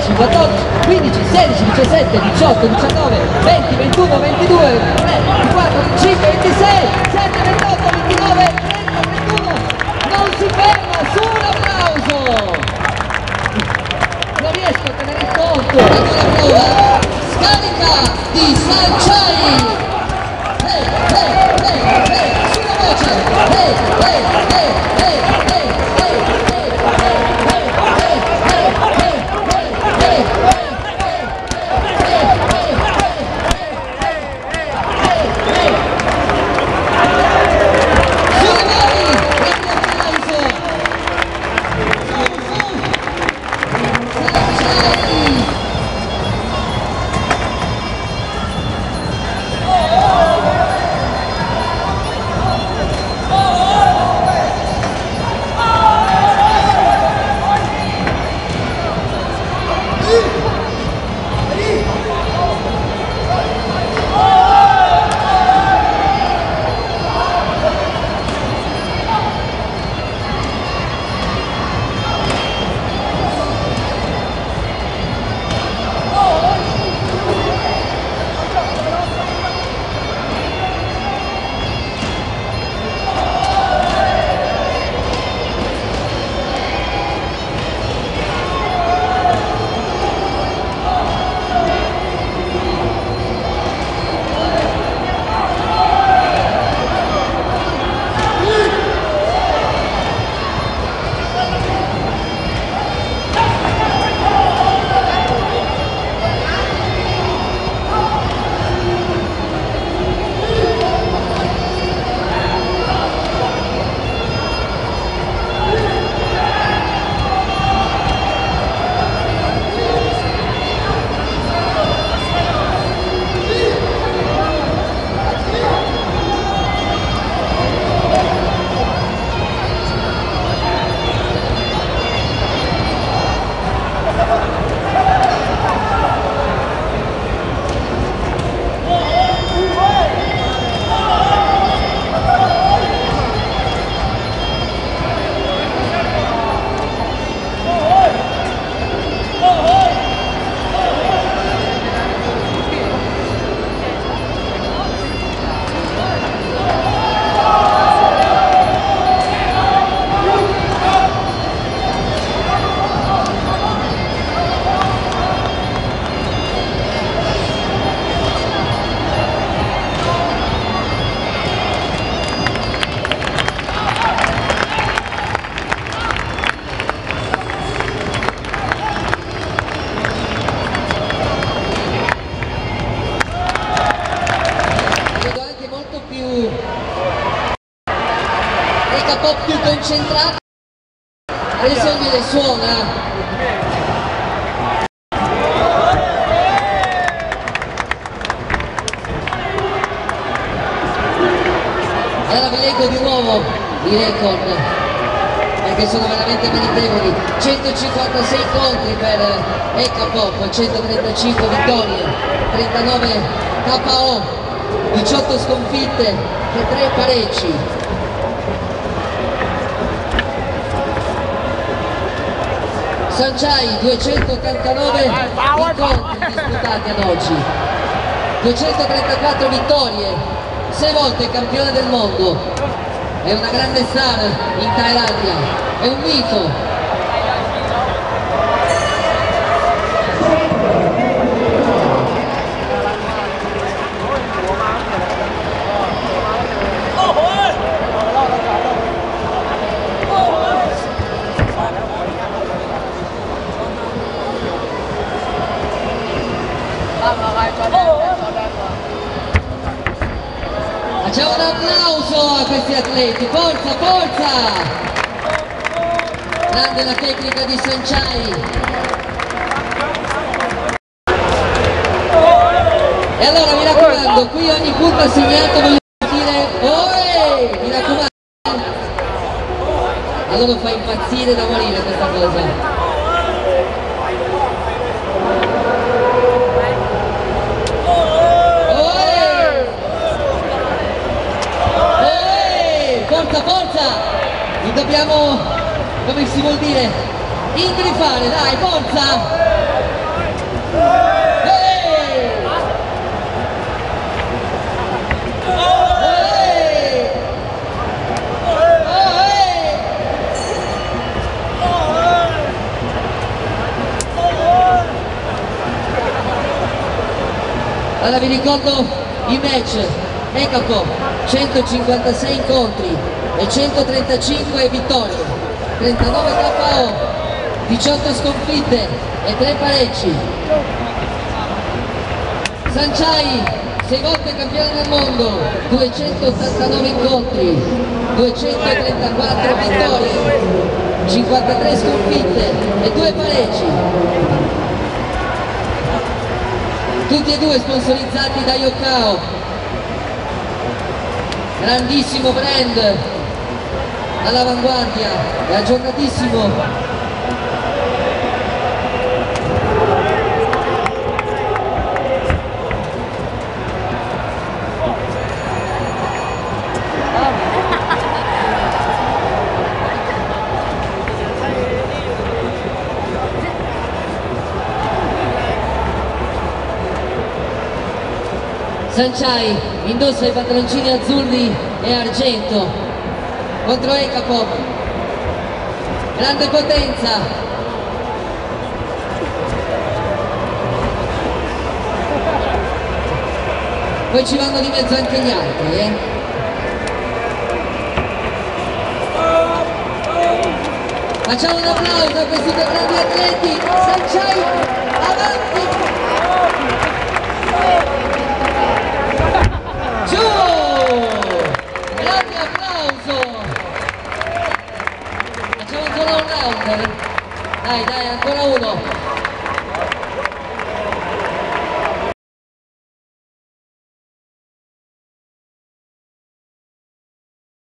13, 14, 15, 16, 17, 18, 19, 20, 21, 22, 23, 24, 25, 26, 7, 28, 29, 30, 31. Non si ferma, su un applauso! Non riesco a tenere conto. Ad una prova scarica di Sanchai. Sulla voce. Un po' più concentrato, adesso viene suona. Allora vi leggo di nuovo i record perché sono veramente meritevoli. 156 incontri per Ecapop, 135 vittorie, 39 KO, 18 sconfitte e 3 pareggi. Sanchai 289 incontri disputati ad oggi, 234 vittorie, 6 volte campione del mondo, è una grande star in Thailandia, è un mito. Facciamo un applauso a questi atleti, forza, forza! Grande la tecnica di Sanchai. E allora mi raccomando, qui ogni punto assegnato voglio dire oe! Mi raccomando. Allora fa impazzire da morire questa cosa. Forza, forza! Li dobbiamo, come si vuol dire, ingrifare, dai, forza! Allora vi ricordo i match: Ecapop 156 incontri e 135 vittorie, 39 KO, 18 sconfitte e 3 pareggi. Sanciai 6 volte campione del mondo, 289 incontri, 234 vittorie, 53 sconfitte e 2 pareggi. Tutti e due sponsorizzati da Yokkao, grandissimo brand all'avanguardia e aggiornatissimo. Sanciai indossa i pantaloncini azzurri e argento contro Ecapop, grande potenza, poi ci vanno di mezzo anche gli altri, Facciamo un applauso a questi due grandi atleti. Sanciai avanti, grande applauso. Facciamo ancora un round, dai, ancora uno.